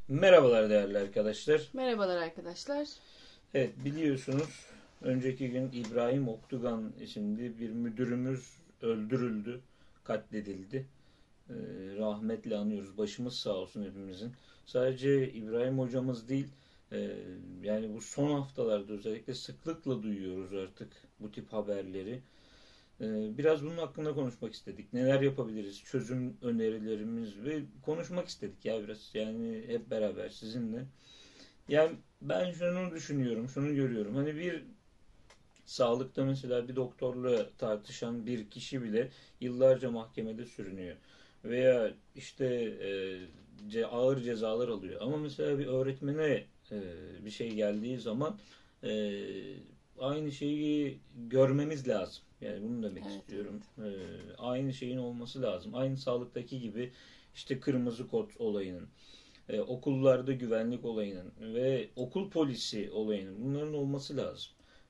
Merhabalar değerli arkadaşlar. Merhabalar arkadaşlar. Evet, biliyorsunuz önceki gün İbrahim Oktugan isimli bir müdürümüz öldürüldü, katledildi. Ee, Rahmetle anıyoruz. Başımız sağ olsun hepimizin. Sadece İbrahim hocamız değil, e, yani bu son haftalarda özellikle sıklıkla duyuyoruz artık bu tip haberleri. Biraz bunun hakkında konuşmak istedik. Neler yapabiliriz? Çözüm önerilerimiz ve konuşmak istedik ya biraz. Yani hep beraber sizinle. Yani ben şunu düşünüyorum, şunu görüyorum. Hani bir sağlıkta mesela bir doktorla tartışan bir kişi bile yıllarca mahkemede sürünüyor. Veya işte ağır cezalar alıyor. Ama mesela bir öğretmene bir şey geldiği zaman e, aynı şeyi görmemiz lazım. Yani bunu demek Evet, istiyorum. evet. Aynı şeyin olması lazım. Aynı sağlıktaki gibi işte kırmızı kod olayının, okullarda güvenlik olayının ve okul polisi olayının bunların olması lazım.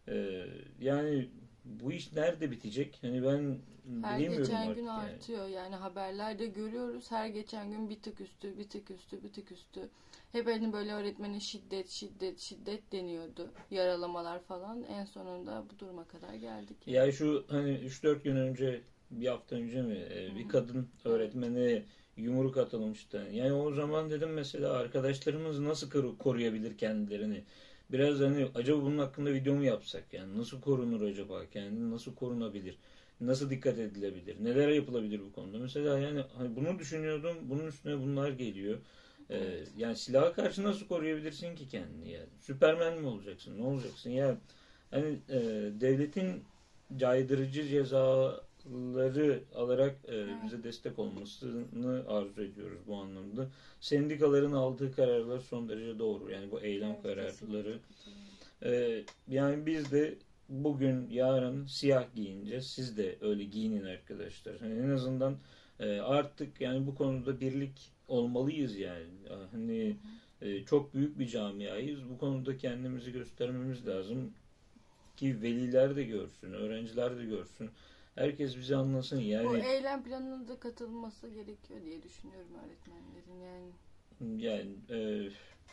Yani bu iş nerede bitecek? Hani ben Her bilemiyorum geçen gün artık yani. artıyor. Yani haberlerde görüyoruz. Her geçen gün bir tık üstü, bir tık üstü, bir tık üstü. Hep hani böyle öğretmene şiddet, şiddet, şiddet deniyordu. Yaralamalar falan. En sonunda bu duruma kadar geldik Ya yani. şu hani 3-4 gün önce, bir hafta önce mi Hı bir hı. kadın Evet. öğretmene yumruk atılmıştı. Yani o zaman dedim mesela arkadaşlarımız nasıl koruyabilir kendilerini? Biraz hani acaba bunun hakkında video mu yapsak? Yani nasıl korunur acaba? Kendini nasıl korunabilir? Nasıl dikkat edilebilir? Neler yapılabilir bu konuda? Mesela yani hani bunu düşünüyordum. Bunun üstüne bunlar geliyor. Evet. Yani silaha karşı nasıl koruyabilirsin ki kendini yani? Süpermen mi olacaksın? Ne olacaksın? Ya hani devletin caydırıcı cezaları alarak Evet. bize destek olmasını arzu ediyoruz bu anlamda. Sendikaların aldığı kararlar son derece doğru. Yani bu eylem Evet, kararları. kesinlikle katılıyorum. Yani biz de bugün, yarın siyah giyineceğiz. Siz de öyle giyinin arkadaşlar. Hani en azından artık yani bu konuda birlik olmalıyız yani. Hı Hani hı. çok büyük bir camiayız. Bu konuda kendimizi göstermemiz lazım ki veliler de görsün, öğrenciler de görsün. Herkes bizi anlasın. Bu Yani eylem planına da katılması gerekiyor diye düşünüyorum öğretmenlerin yani. yani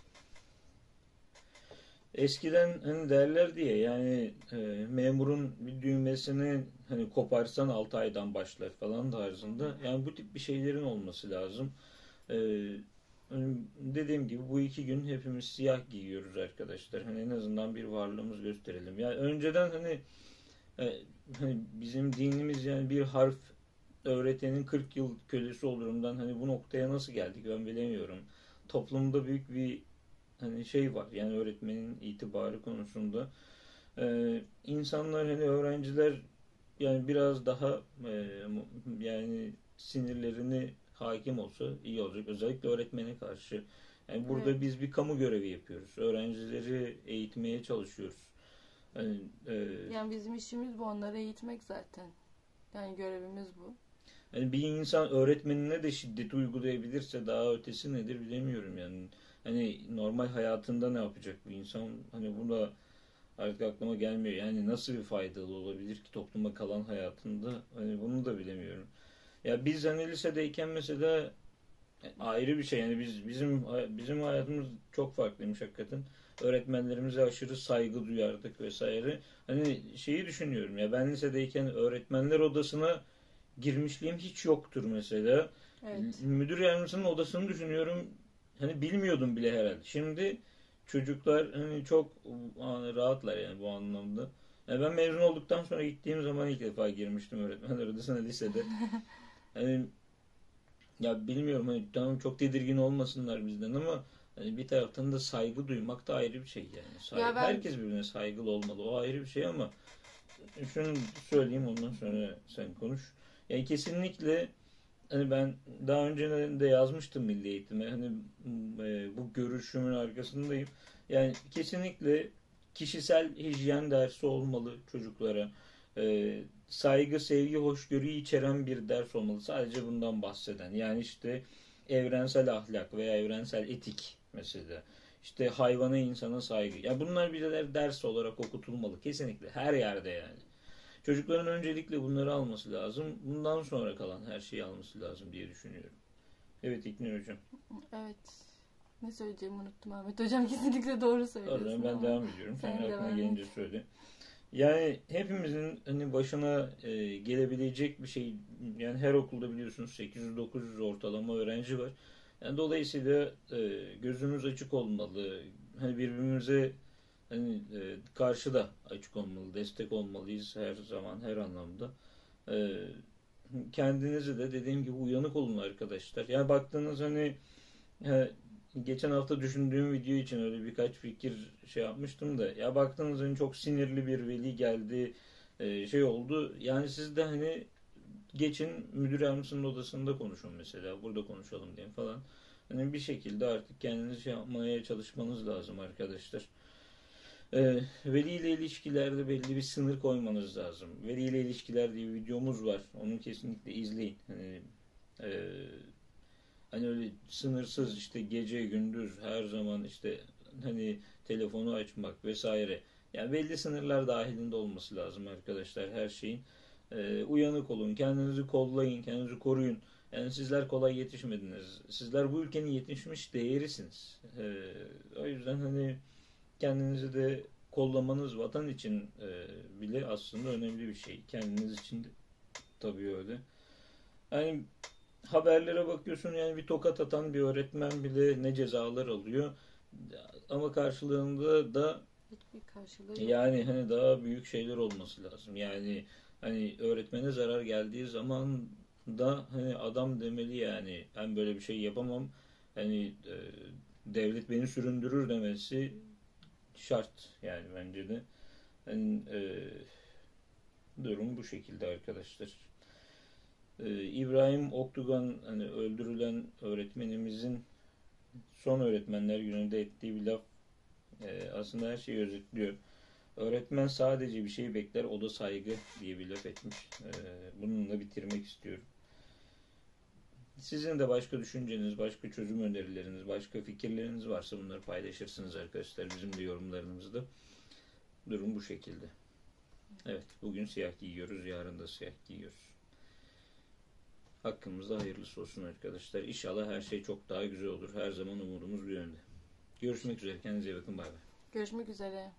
eskiden hani derler diye yani memurun bir düğmesini hani koparsan 6 aydan başlar falan Hı hı. tarzında. Yani bu tip bir şeylerin olması lazım. E, hani dediğim gibi bu 2 gün hepimiz siyah giyiyoruz arkadaşlar. Hani en azından bir varlığımız gösterelim. Yani önceden e, hani bizim dinimiz yani bir harf öğretenin 40 yıl kölesi olurumdan hani bu noktaya nasıl geldik ben bilemiyorum. Toplumda büyük bir hani şey var yani öğretmenin itibarı konusunda. İnsanlar hani öğrenciler yani biraz daha yani sinirlerini hakim olsa iyi olacak. Özellikle öğretmene karşı. Yani burada Evet. biz bir kamu görevi yapıyoruz. Öğrencileri eğitmeye çalışıyoruz. Yani, Yani bizim işimiz bu, onları eğitmek zaten. Yani görevimiz bu. hani bir insan öğretmenine de şiddet uygulayabilirse daha ötesi nedir bilemiyorum yani. Hani normal hayatında ne yapacak bu insan? Hani bu da artık aklıma gelmiyor. Yani nasıl bir faydalı olabilir ki topluma kalan hayatında? Hani bunu da bilemiyorum. Ya biz hani lisedeyken mesela ayrı bir şey yani bizim hayatımız çok farklıymış hakikaten. Öğretmenlerimize aşırı saygı duyardık vesaire. Hani şeyi düşünüyorum ya ben lisedeyken öğretmenler odasına girmişliğim hiç yoktur mesela. Evet. Müdür yardımcısının odasını düşünüyorum. Hani bilmiyordum bile herhalde. Şimdi çocuklar hani çok rahatlar yani bu anlamda. Yani ben mezun olduktan sonra gittiğim zaman ilk defa girmiştim öğretmenler odasına lisede. Hani ya bilmiyorum hani tamam çok tedirgin olmasınlar bizden ama hani bir taraftan da saygı duymak da ayrı bir şey yani. Ya ben Herkes birbirine saygılı olmalı. O ayrı bir şey ama şunu söyleyeyim ondan sonra sen konuş. Yani kesinlikle hani ben daha önce de yazmıştım Milli Eğitim'e. Hani bu görüşümün arkasındayım. Yani kesinlikle kişisel hijyen dersi olmalı çocuklara. Saygı, sevgi, hoşgörüyü içeren bir ders olmalı. Sadece bundan bahseden. Yani işte evrensel ahlak veya evrensel etik mesela. İşte hayvana insana saygı. Ya bunlar birer ders olarak okutulmalı. Kesinlikle her yerde yani. Çocukların öncelikle bunları alması lazım. Bundan sonra kalan her şeyi alması lazım diye düşünüyorum. Evet İknur Hocam. evet, Ne söyleyeceğimi unuttum Ahmet Hocam. Kesinlikle doğru O söylüyorsun zaman ben ama. devam ediyorum. Sen Sen aklına devam gelince et. söyle. Yani hepimizin hani başına gelebilecek bir şey, yani her okulda biliyorsunuz 800-900 ortalama öğrenci var. Yani dolayısıyla gözümüz açık olmalı. Hani birbirimize hani karşı da açık olmalı, destek olmalıyız her zaman, her anlamda. E, Kendinizi de dediğim gibi uyanık olun arkadaşlar. Yani baktığınız hani He, geçen hafta düşündüğüm video için öyle birkaç fikir şey yapmıştım da ya baktığınız hani çok sinirli bir veli geldi, şey oldu, yani siz de hani geçin müdür yardımcısının odasında konuşun mesela, burada konuşalım diye falan, hani bir şekilde artık kendinizi şey yapmaya çalışmanız lazım arkadaşlar. Veli ile ilişkilerde belli bir sınır koymanız lazım. Veli ile ilişkiler diye bir videomuz var, onu kesinlikle izleyin. E, Hani öyle sınırsız işte gece gündüz her zaman işte hani telefonu açmak vesaire. Yani belli sınırlar dahilinde olması lazım arkadaşlar her şeyin. Uyanık olun, kendinizi kollayın, kendinizi koruyun. Yani sizler kolay yetişmediniz. Sizler bu ülkenin yetişmiş değerisiniz. O yüzden hani kendinizi de kollamanız vatan için bile aslında önemli bir şey. Kendiniz için de tabii öyle. Yani haberlere bakıyorsun, yani bir tokat atan bir öğretmen bile ne cezalar alıyor. Ama karşılığında da Hiçbir karşılığı yok yani gibi. hani daha büyük şeyler olması lazım. Yani hani öğretmene zarar geldiği zaman da hani adam demeli, yani ben böyle bir şey yapamam. Hani devlet beni süründürür demesi şart yani bence de. Hani durum bu şekilde arkadaşlar. İbrahim Oktugan, hani öldürülen öğretmenimizin son öğretmenler gününde ettiği bir laf aslında her şeyi özetliyor. Öğretmen sadece bir şey bekler, o da saygı diye bir laf etmiş. Bununla bitirmek istiyorum. Sizin de başka düşünceniz, başka çözüm önerileriniz, başka fikirleriniz varsa bunları paylaşırsınız arkadaşlar bizimle yorumlarınızda. Durum bu şekilde. Evet, bugün siyah giyiyoruz, yarın da siyah giyiyoruz. Hakkımızda hayırlısı olsun arkadaşlar. İnşallah her şey çok daha güzel olur. Her zaman umudumuz bir yönde. Görüşmek üzere. Kendinize iyi bakın. Bay bay. Görüşmek üzere.